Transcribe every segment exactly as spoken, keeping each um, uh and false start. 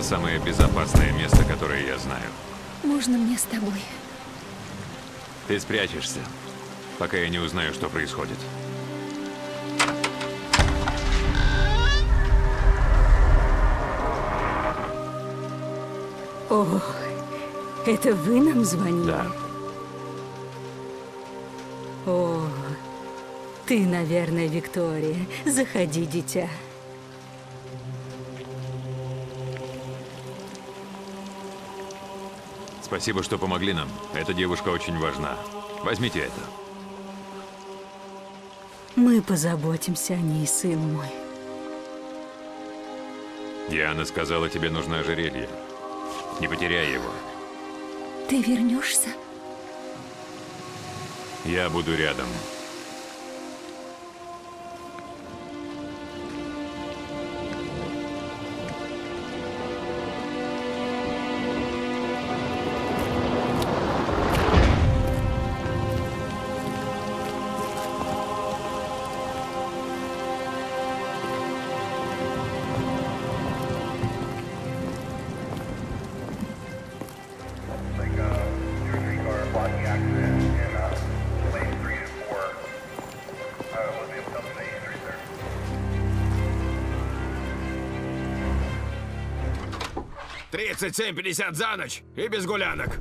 самое безопасное место, которое я знаю. Можно мне с тобой? Ты спрячешься, пока я не узнаю, что происходит. О, это вы нам звонили? Да. О, ты, наверное, Виктория. Заходи, дитя. Спасибо, что помогли нам. Эта девушка очень важна. Возьмите это. Мы позаботимся о ней, сын мой. Диана сказала, тебе нужно ожерелье. Не потеряй его. Ты вернешься? Я буду рядом. тридцать семь пятьдесят за ночь и без гулянок.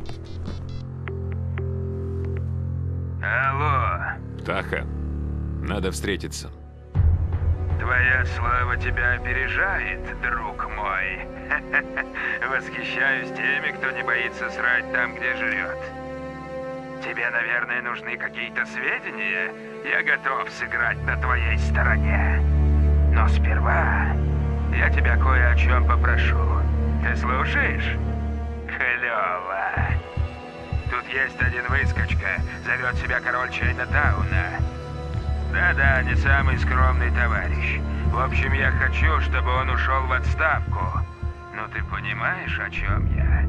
Алло. Птаха, надо встретиться. Твоя слава тебя опережает, друг мой. Восхищаюсь теми, кто не боится срать там, где жрет. Тебе, наверное, нужны какие-то сведения? Я готов сыграть на твоей стороне. Но сперва я тебя кое о чем попрошу. Ты слушаешь? Клёво. Тут есть один выскочка, зовет себя король Чайнатауна. Да-да, не самый скромный товарищ. В общем, я хочу, чтобы он ушел в отставку. Ну ты понимаешь, о чем я?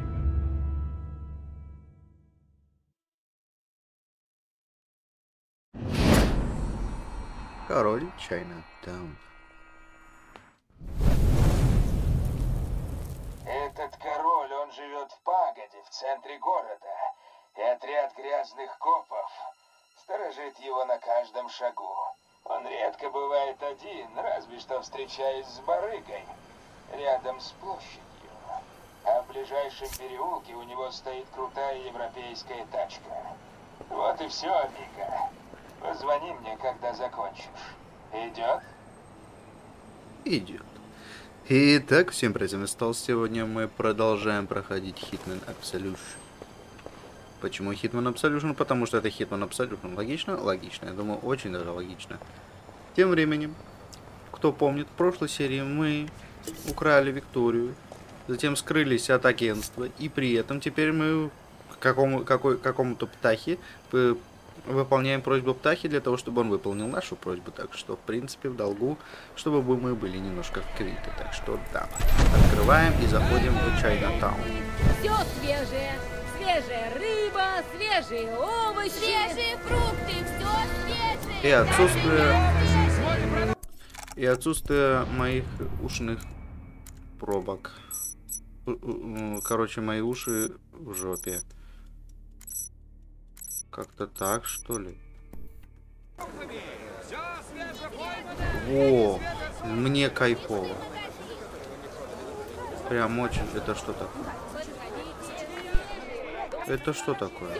Король Чайнатаун. Этот король, он живет в пагоде в центре города. И отряд грязных копов сторожит его на каждом шагу. Он редко бывает один, разве что встречаясь с барыгой рядом с площадью. А в ближайшем переулке у него стоит крутая европейская тачка. Вот и все, Амиго. Позвони мне, когда закончишь. Идет? Идет. Итак, всем привет, стал. Сегодня мы продолжаем проходить Hitman Absolution. Почему Hitman Absolution? Потому что это Hitman Absolution. Логично? Логично. Я думаю, очень даже логично. Тем временем, кто помнит, в прошлой серии мы украли Викторию, затем скрылись от агентства, и при этом теперь мы какому, какой, какому-то птахе выполняем просьбу птахи для того, чтобы он выполнил нашу просьбу. Так что, в принципе, в долгу, чтобы мы были немножко в квиты. Так что, да. Открываем и заходим в Чайнатаун. Все свежее. Свежая рыба, свежие овощи. Свежие фрукты. Все свежее. И отсутствие... И отсутствие моих ушных пробок. Короче, мои уши в жопе. Как-то так, что ли? О, мне кайфово. Прям очень. Это что такое? Это что такое?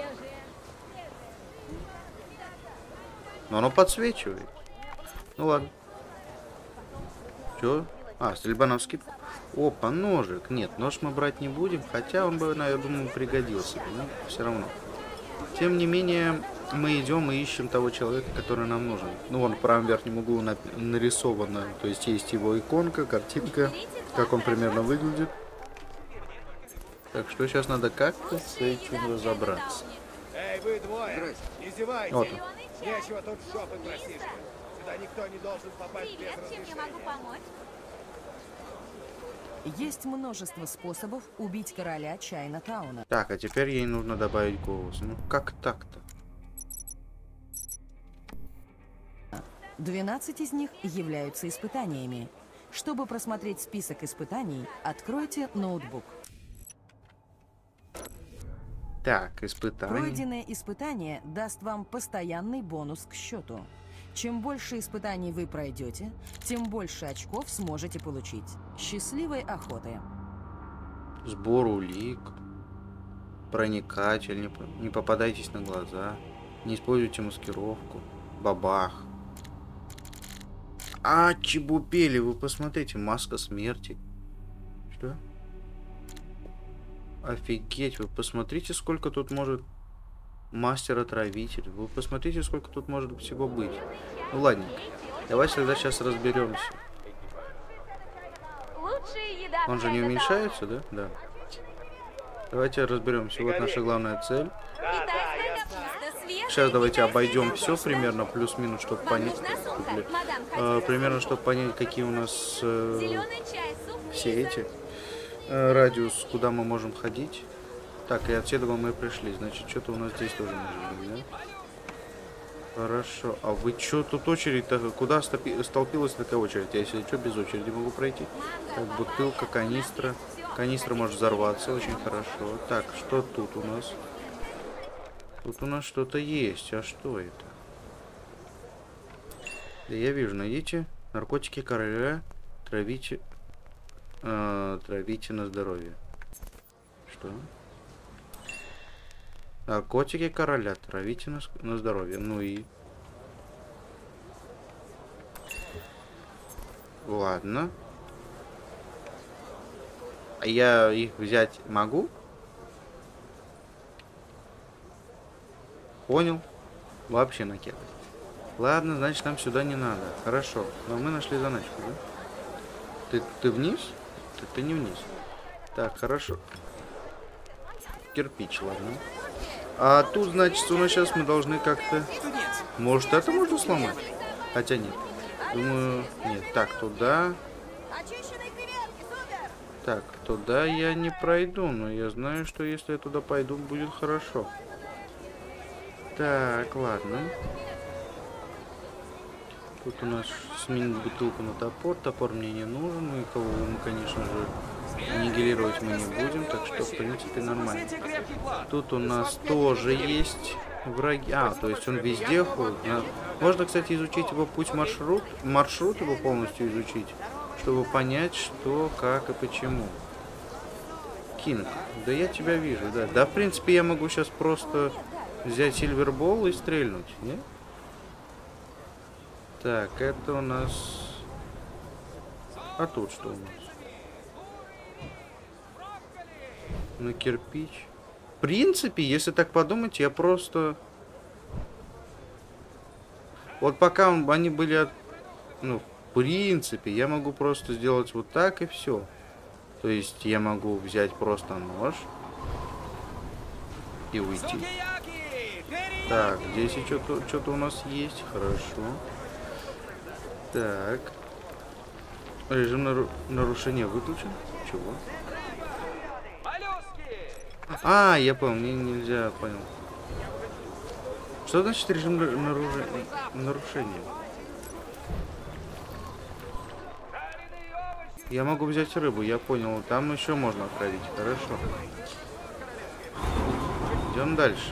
Но оно подсвечивает. Ну ладно. Чё? А, стрельба на вскидку. Опа, ножик. Нет, нож мы брать не будем. Хотя он бы, я думаю, пригодился. Но все равно. Тем не менее, мы идем и ищем того человека, который нам нужен. Ну, вон в правом верхнем углу нарисовано. То есть есть его иконка, картинка, как он примерно выглядит. Так что сейчас надо как-то с этим разобраться. Эй, вы двое, не зевайте. Вот он. Нечего тут шопы просиживать. Сюда никто не должен попасть без разрешения. Есть множество способов убить короля Чайнатауна. Так, а теперь ей нужно добавить голос. Ну, как так-то? двенадцать из них являются испытаниями. Чтобы просмотреть список испытаний, откройте ноутбук. Так, испытание. Пройденное испытание даст вам постоянный бонус к счету. Чем больше испытаний вы пройдете, тем больше очков сможете получить. Счастливой охоты! Сбор улик. Проникатель. Не, по- не попадайтесь на глаза. Не используйте маскировку. Бабах. А, чебупели, вы посмотрите. Маска смерти. Что? Офигеть, вы посмотрите, сколько тут может... Мастер-отравитель. Вы посмотрите, сколько тут может всего быть. Ну ладненько. Давайте тогда сейчас разберемся. Он же не уменьшается, да? Да. Давайте разберемся. Вот наша главная цель. Сейчас давайте обойдем все примерно, плюс-минус, чтобы понять, э, примерно, чтобы понять, какие у нас э, все эти э, радиус, куда мы можем ходить. Так, и отсюда мы пришли. Значит, что-то у нас здесь тоже может быть, да? Хорошо. А вы что тут очередь-то? Куда стопи... столпилась такая очередь? Я если что, без очереди могу пройти. Так, бутылка, канистра. Канистра может взорваться, очень хорошо. Так, что тут у нас? Тут у нас что-то есть. А что это? Да я вижу, найдите наркотики короля, травите, э, травите на здоровье. Что? Наркотики короля, травите на, на здоровье. Ну и... Ладно. А я их взять могу? Понял. Вообще накидывать. Ладно, значит, нам сюда не надо. Хорошо. Но мы нашли заначку, да? Ты, ты вниз? Ты, ты не вниз. Так, хорошо. Кирпич, ладно. А тут, значит, у нас сейчас мы должны как-то... Может, это можно сломать? Хотя нет. Думаю, нет. Так, туда. Так, туда я не пройду, но я знаю, что если я туда пойду, будет хорошо. Так, ладно. Тут у нас сменить бутылку на топор. Топор мне не нужен. Никого мы, конечно же, аннигилировать мы не будем. Так что, в принципе, нормально. Тут у нас тоже есть враги. А, то есть он везде ходит. Можно, кстати, изучить его путь-маршрут. Маршрут его полностью изучить, чтобы понять, что, как и почему. Кинг, да я тебя вижу, да. Да, в принципе, я могу сейчас просто взять сильвербол и стрельнуть, нет? Так, это у нас... А тут что у нас? На кирпич. В принципе, если так подумать, я просто... Вот пока он, они были... От... Ну, в принципе, я могу просто сделать вот так и все. То есть я могу взять просто нож и уйти. Так, здесь что-то что-то у нас есть. Хорошо. Так. Режим нару... нарушения выключен. Чего? А, я понял, мне нельзя, понял. Что значит режим наружи... нарушения? Я могу взять рыбу, я понял. Там еще можно отправить. Хорошо. Идем дальше.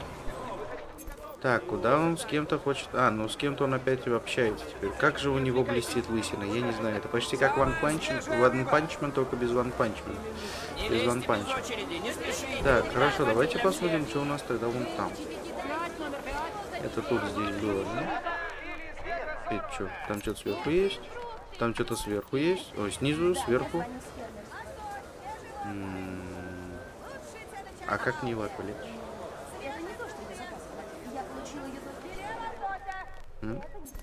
Так, куда он с кем-то хочет... А, ну с кем-то он опять общается теперь. Как же у него блестит лысина? Я не знаю. Это почти как One Punch One Punch Man, только без One Punch Man. Без One Punch. Так, хорошо, давайте посмотрим, что у нас тогда вон там. Это тут здесь было, да? Это что? Там что-то сверху есть? Там что-то сверху есть? Ой, снизу, сверху. М-м-м. А как мне его отвлечь? М?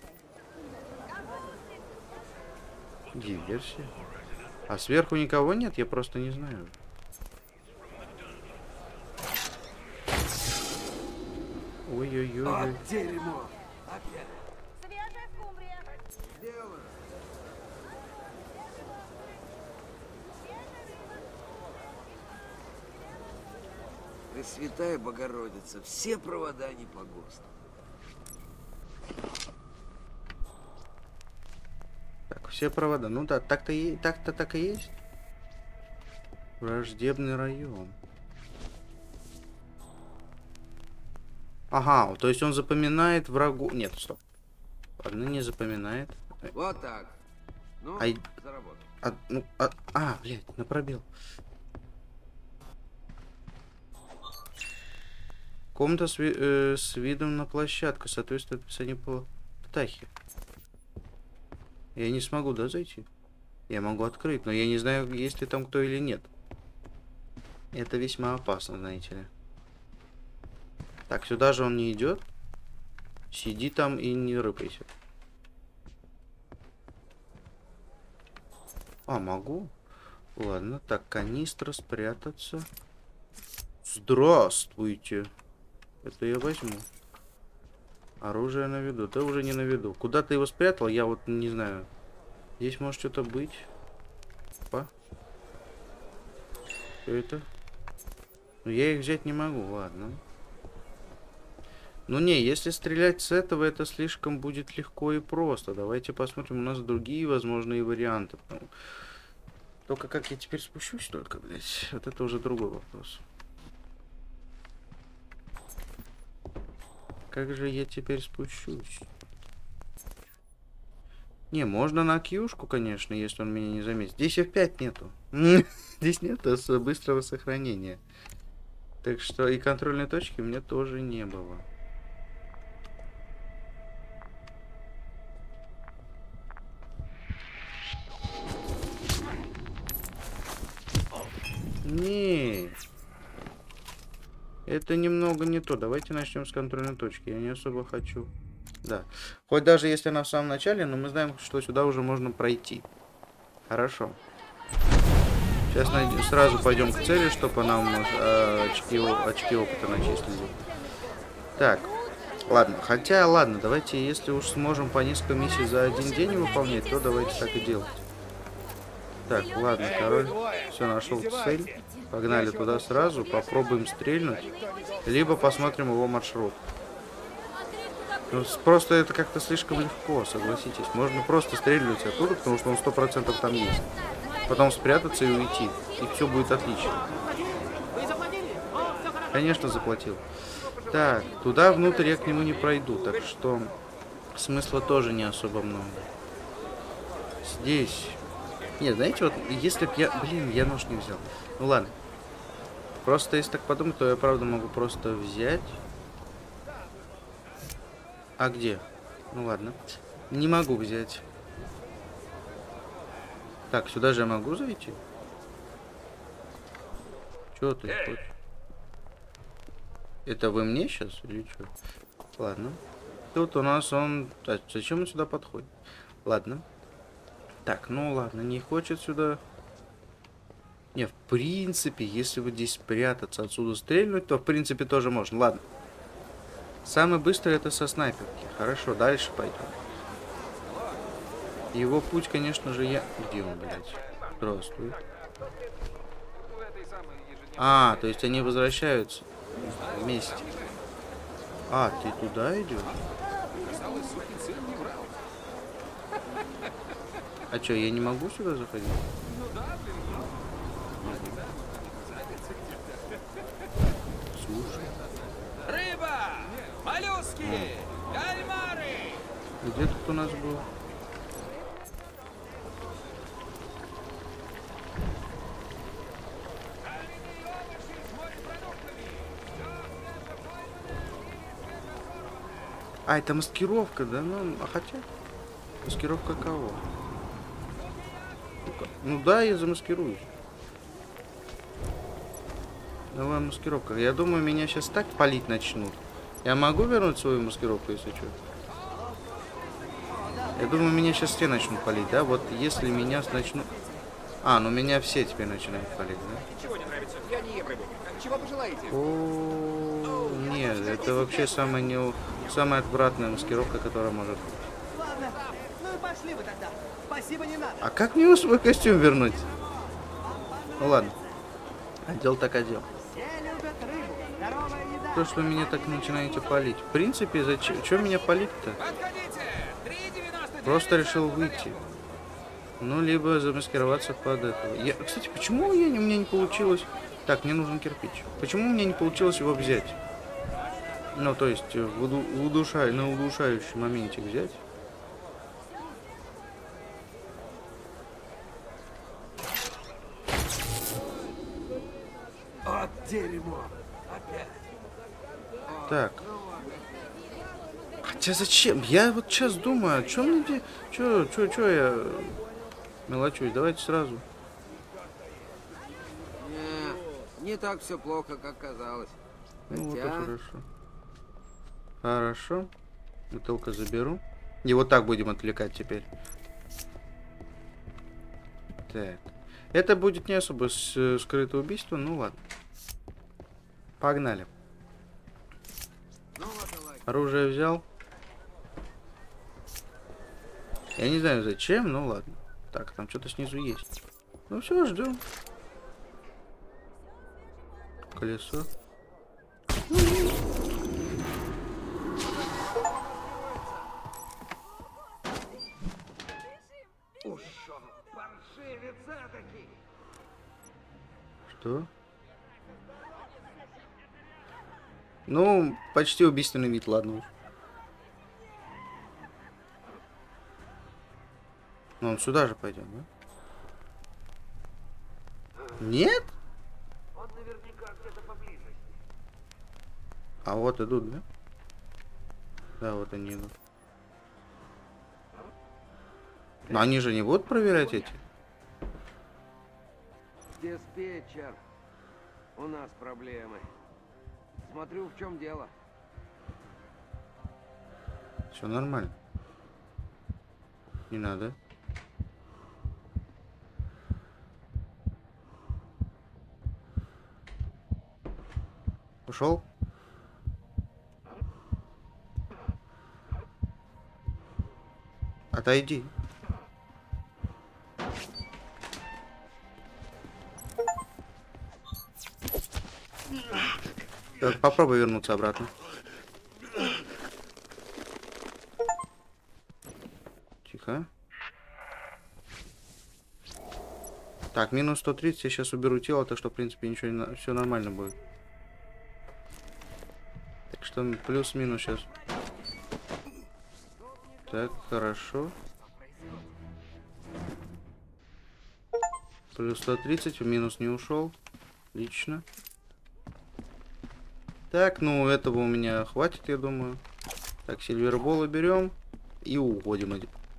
Диверсия. А сверху никого нет? Я просто не знаю. Ой-ой-ой. Дерьмо. Пресвятая Богородица, все провода не по ГОСТу. Все провода. Ну да, так-то и так-то так и есть. Враждебный район. Ага, то есть он запоминает врагу. Нет, стоп. Ладно, не запоминает. Вот так. Ну, Ай... за работу. А, ну, а, а, блядь, на пробел. Комната с, ви э, с видом на площадку. Соответствует описанию по птахе. Я не смогу, да, зайти? Я могу открыть, но я не знаю, есть ли там кто или нет. Это весьма опасно, знаете ли. Так, сюда же он не идет. Сиди там и не рыпайся. А, могу? Ладно, так, канистра, спрятаться. Здравствуйте. Это я возьму. Оружие на виду. Да уже не на виду. Куда ты его спрятал, я вот не знаю. Здесь может что-то быть. Опа. Что это? Ну, я их взять не могу, ладно. Ну не, если стрелять с этого, это слишком будет легко и просто. Давайте посмотрим, у нас другие возможные варианты. Только как я теперь спущусь только, блядь. Вот это уже другой вопрос. Как же я теперь спущусь? Не, можно на кьюшку, конечно, если он меня не заметит. Здесь эф пять нету. Здесь нету быстрого сохранения. Так что и контрольной точки у меня тоже не было. Не, это немного не то. Давайте начнем с контрольной точки. Я не особо хочу. Да. Хоть даже если она в самом начале, но мы знаем, что сюда уже можно пройти. Хорошо. Сейчас найдем, сразу пойдем к цели, чтобы нам э, очки, очки опыта начислили. Так. Ладно. Хотя, ладно, давайте, если уж сможем по несколько миссий за один день выполнять, то давайте так и делать. Так, ладно, король. Все, нашел цель. Погнали туда сразу. Попробуем стрельнуть. Либо посмотрим его маршрут. Ну, просто это как-то слишком легко, согласитесь. Можно просто стрельнуть оттуда, потому что он сто процентов там есть. Потом спрятаться и уйти. И все будет отлично. Конечно, заплатил. Так, туда внутрь я к нему не пройду. Так что смысла тоже не особо много. Здесь... Нет, знаете, вот если б я... Блин, я нож не взял. Ну ладно. Просто если так подумать, то я правда могу просто взять. А где? Ну ладно. Не могу взять. Так, сюда же я могу зайти? Чего ты хочешь? Это вы мне сейчас или что? Ладно. Тут у нас он... А зачем он сюда подходит? Ладно. Так, ну ладно, не хочет сюда. Не, в принципе, если вот здесь спрятаться, отсюда стрельнуть, то в принципе тоже можно. Ладно. Самый быстрый это со снайперки. Хорошо, дальше пойдем. Его путь, конечно же, я... Где он, блядь? Здравствуй. А, то есть они возвращаются вместе. А, ты туда идешь? А чё, я не могу сюда заходить? Слушай. Рыба! Моллюски! Кальмары! Где тут у нас был? А, это маскировка, да? Ну, а хотя... Маскировка кого? Ну да, я замаскируюсь. Давай маскировка. Я думаю, меня сейчас так палить начнут. Я могу вернуть свою маскировку, если что? Я думаю, меня сейчас все начнут палить, да? Вот если меня начнут... А, ну меня все теперь начинают палить, да? Чего не нравится? Я не ем рыбу. Чего пожелаете? О, нет, это вообще самая не... самая отвратная маскировка, которая может быть. Ладно, ну и пошли вы тогда. Спасибо, не надо. А как мне свой костюм вернуть? Ну ладно. Отдел так отдел. Все любят рыбу. Здоровая еда. То, что вы меня так начинаете палить. В принципе, зачем? Что меня палить-то? Просто решил выйти. Ну, либо замаскироваться под этого. Я, кстати, почему я, у меня не получилось... Так, мне нужен кирпич. Почему у меня не получилось его взять? Ну, то есть, в уду, в удушай, на удушающий моменте взять. От дерьмо. Опять. Так. Хотя зачем? Я вот сейчас думаю, о чем мне... де- Чё, чё, чё я мелочусь? Давайте сразу. Не, не так все плохо, как казалось. Ну, вот и Хотя... хорошо. Хорошо. Бутылку заберу. И вот так будем отвлекать теперь. Так. Это будет не особо с- скрытое убийство, ну ладно. Погнали. Оружие взял. Я не знаю зачем, ну ладно. Так, там что-то снизу есть. Ну все, ждем. Колесо. Что? Ну, почти убийственный вид, ладно уж. Ну, он сюда же пойдет, да? Нет? Он наверняка где-то поблизости. А вот идут, да? Да, вот они идут. Но они же не будут проверять эти? Диспетчер. У нас проблемы. Смотрю, в чем дело. Все нормально. Не надо. Ушел? Отойди. Так, попробуй вернуться обратно. Тихо. Так, минус сто тридцать, я сейчас уберу тело, так что, в принципе, ничего не... Все нормально будет. Так что плюс-минус сейчас. Так, хорошо. Плюс сто тридцать, в минус не ушел. Отлично. Так, ну этого у меня хватит, я думаю. Так, сильвербола берем и уходим.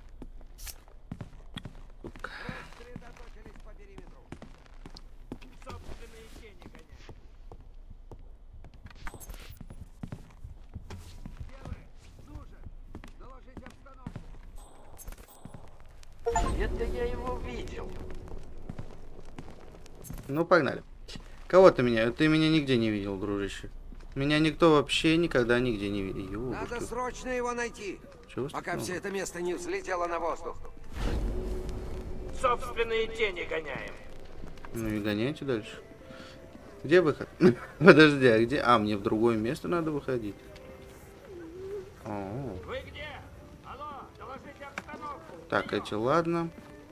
Это я его видел. Ну, погнали. Кого ты меня? Ты меня нигде не видел, дружище. Меня никто вообще никогда нигде не видел. Надо срочно его найти, Чего пока много? все это место не взлетело на воздух. Собственные тени гоняем. Ну и гоняйте дальше. Где выход? Подожди, а где? А, мне в другое место надо выходить. О. Вы где? Алло, доложите обстановку. Так, эти ладно.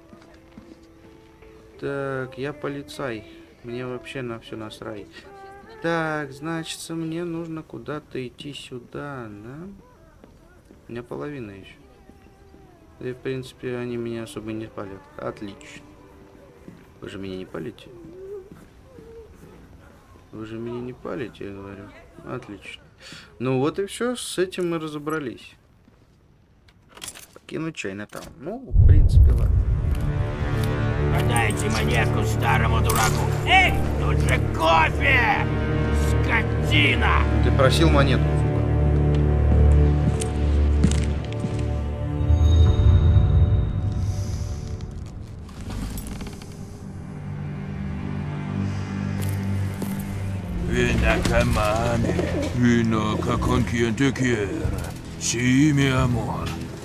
Так, я полицай. Мне вообще на все насрать. Так, значит, мне нужно куда-то идти сюда, да? У меня половина еще. И, в принципе, они меня особо не палят. Отлично. Вы же меня не палите? Вы же меня не палите, я говорю. Отлично. Ну вот и все, с этим мы разобрались. Покинуть Чайнатаун. Ну, в принципе, ладно. Подайте монетку старому дураку. Эй, тут же кофе! Скотина! Ты просил монетку. Vinacamane, vino con quien te quiera. Sí, mi amor.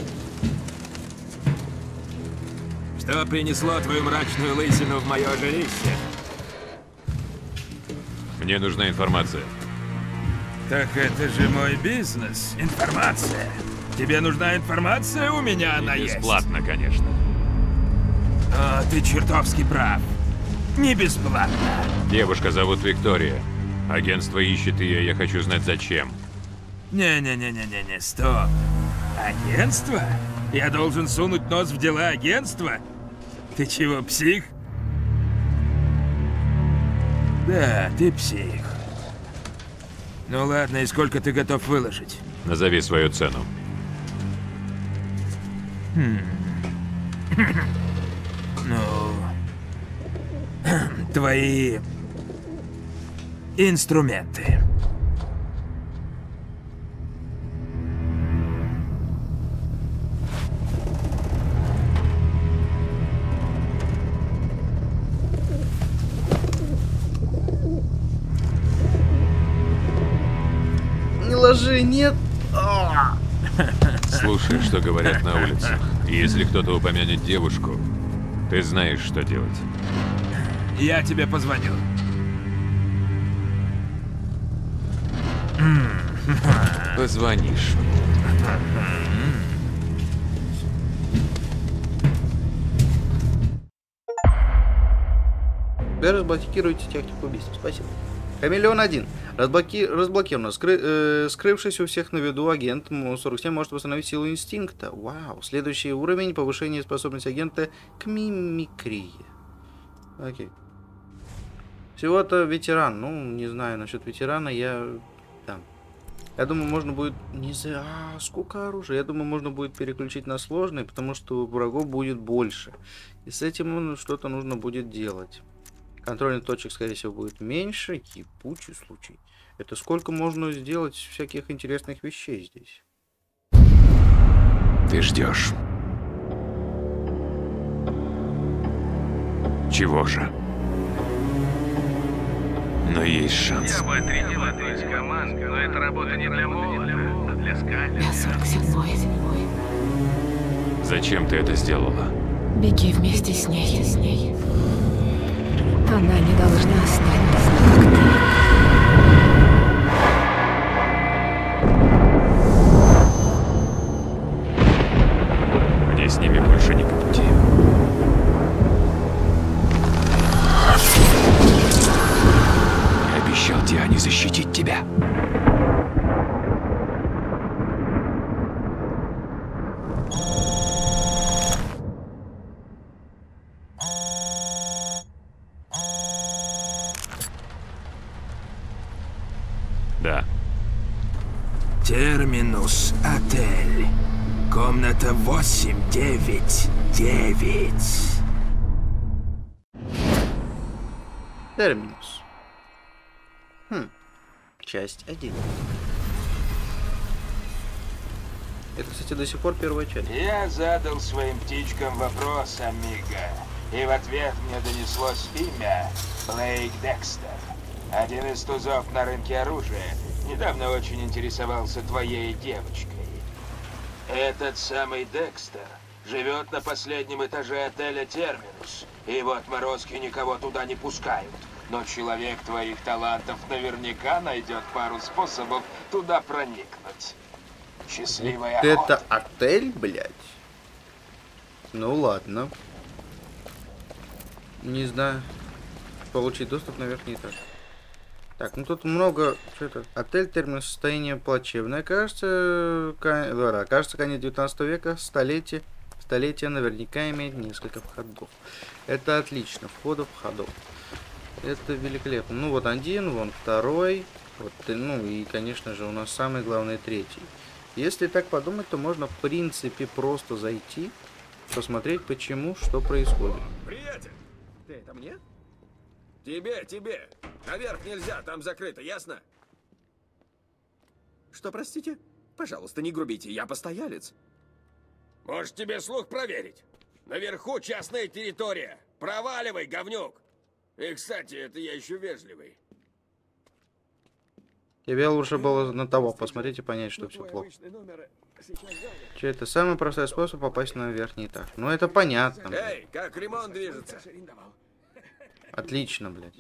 Что принесло твою мрачную лысину в мое жилище? Мне нужна информация. Так это же мой бизнес. Информация. Тебе нужна информация? У меня она есть. Бесплатно, конечно. О, ты чертовски прав. Не бесплатно. Девушка зовут Виктория. Агентство ищет ее, я хочу знать зачем. Не-не-не-не-не-не, стоп. Агентство? Я должен сунуть нос в дела агентства? Ты чего, псих? Да, ты псих. Ну ладно, и сколько ты готов выложить? Назови свою цену. Хм. Ну... Твои... инструменты. Не ложи, нет. Слушай, что говорят на улицах. Если кто-то упомянет девушку, ты знаешь, что делать. Я тебе позвоню. Позвонишь. Вы разблокируете технику убийства. Спасибо. Хамелеон один. Разблоки... Разблокировано. Скры... Э, скрывшись у всех на виду, агент сорок семь может восстановить силу инстинкта. Вау. Следующий уровень. Повышение способности агента к мимикрии. Окей. Всего-то ветеран. Ну, не знаю насчет ветерана. Я... Да. Я думаю, можно будет... Не за... А, сколько оружия. Я думаю, можно будет переключить на сложный, потому что врагов будет больше. И с этим что-то нужно будет делать. Контрольных точек, скорее всего, будет меньше. Ебучий случай. Это сколько можно сделать всяких интересных вещей здесь. Ты ждешь. Чего же? Но есть шанс. Я бы отрядил одну из команд, но эта работа не для молода, а для скальда. Я сорок седьмой. Зачем ты это сделала? Беги вместе с ней. С ней. Она не должна остаться, как ты. Мне с ними больше не по пути. Я обещал Диане защитить тебя. Да. Терминус отель. Комната восемь девять девять. Терминус. Хм. Часть один. Это, кстати, до сих пор первая часть. Я задал своим птичкам вопрос, Амиго, и в ответ мне донеслось имя Блейк Декстер. Один из тузов на рынке оружия недавно очень интересовался твоей девочкой. Этот самый Декстер живет на последнем этаже отеля Терминус, и его отморозки никого туда не пускают. Но человек твоих талантов наверняка найдет пару способов туда проникнуть. Счастливая Вот охота. это отель, блядь? Ну ладно. Не знаю. Получить доступ на верхний этаж. Так, ну тут много... Что это? Отель, термин состояние плачевное. Кажется, кон... да, кажется, конец девятнадцатого века, столетие. Столетие наверняка имеет несколько входов. Это отлично. Входов, входов. Это великолепно. Ну вот один, вон второй. Вот, ну и, конечно же, у нас самый главный третий. Если так подумать, то можно, в принципе, просто зайти, посмотреть, почему, что происходит. Приятель, ты это мне? Тебе, тебе. Наверх нельзя, там закрыто, ясно? Что, простите? Пожалуйста, не грубите, я постоялец. Может, тебе слух проверить? Наверху частная территория. Проваливай, говнюк. И, кстати, это я еще вежливый. Тебе лучше было на того посмотреть и понять, что все плохо. Че, это самый простой способ попасть на верхний этаж. Ну, это понятно. Блядь. Эй, как ремонт движется? Отлично, блядь.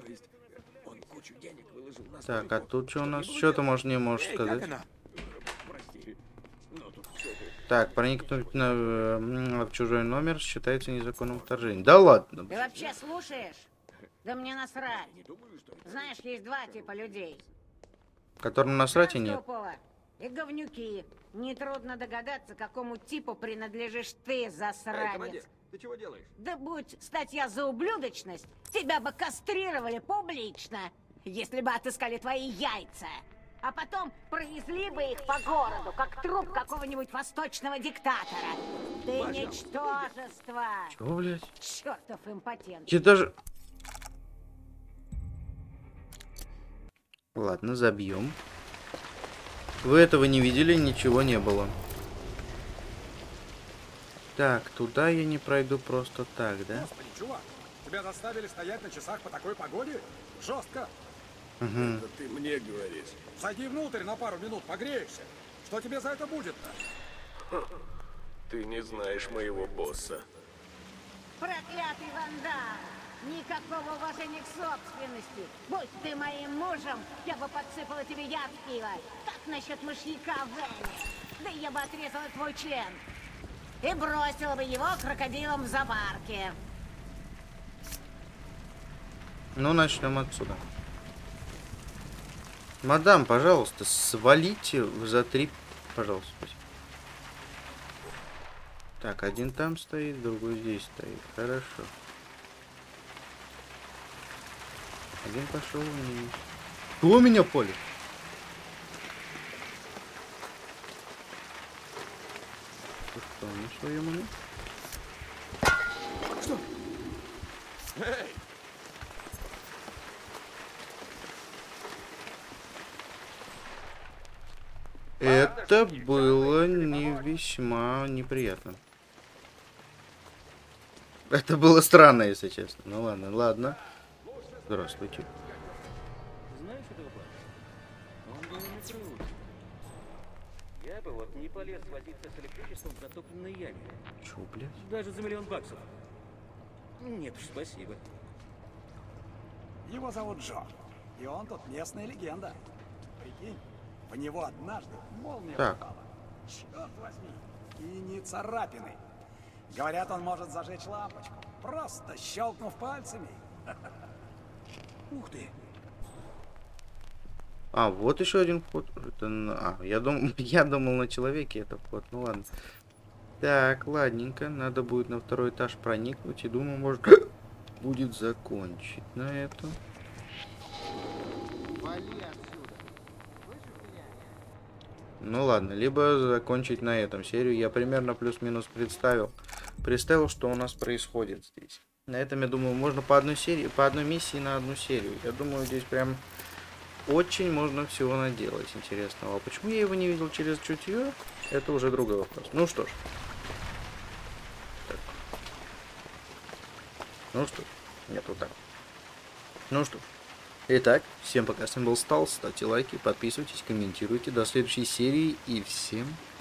Так, а тут что у нас? Что ты можешь не можешь сказать? Так, проникнуть на, в чужой номер считается незаконным вторжением. Да ладно. Ты вообще слушаешь? Да мне насрать. Знаешь, есть два типа людей. Которым насрать и нет. Толстого и говнюки. Нетрудно догадаться, какому типу принадлежишь ты, засранец. Эй, командир, ты чего делаешь? Да будь статья за ублюдочность, тебя бы кастрировали публично, если бы отыскали твои яйца. А потом провезли бы их по городу, как труп какого-нибудь восточного диктатора. Ты ничтожество. Чего, блядь? Чертов импотент. Я даже... Ладно, забьем. Вы этого не видели, ничего не было. Так, туда я не пройду просто так, да? Господи, чувак, тебя заставили стоять на часах по такой погоде? Жестко. Угу. Это ты мне говоришь. Зайди внутрь на пару минут, погреешься. Что тебе за это будет-то? Ты не знаешь моего босса. Проклятый вандал! Никакого уважения к собственности. Будь ты моим мужем, я бы подсыпала тебе яд в пиво. Как насчет мышьяка в вене? Да я бы отрезала твой член. И бросила бы его крокодилом в зоопарке. Ну, начнем отсюда. Мадам, пожалуйста, свалите за три... Пожалуйста, спасибо. Так, один там стоит, другой здесь стоит. Хорошо. Один пошел вниз. Кто у меня поле? Что, на своем уме? Что? Эй! Это было не весьма неприятно. Это было странно, если честно. Ну ладно, ладно. Здравствуйте. Знаешь этого парня? Он был не трудный. Я бы вот не полез возиться с электричеством в затопленной яме. Чё, блядь? Даже за миллион баксов. Нет уж, спасибо. Его зовут Джо. И он тут местная легенда. Прикинь, в него однажды молния Так. попала. Черт возьми. И не царапины. Говорят, он может зажечь лампочку, просто щелкнув пальцами. Ух ты. А, вот еще один вход. Это на... А, я думал, я думал на человеке это вход. Ну ладно. Так, ладненько. Надо будет на второй этаж проникнуть. И думаю, может будет закончить на этом. Ну ладно, либо закончить на этом серию. Я примерно плюс-минус представил. Представил, что у нас происходит здесь. На этом, я думаю, можно по одной серии, по одной миссии на одну серию. Я думаю, здесь прям очень можно всего наделать интересного. А почему я его не видел через чутье? Это уже другой вопрос. Ну что ж. Так. Ну что ж. Нет, вот так. Ну что ж. Итак, всем пока, с вами был Сталс. Ставьте лайки, подписывайтесь, комментируйте. До следующей серии и всем пока.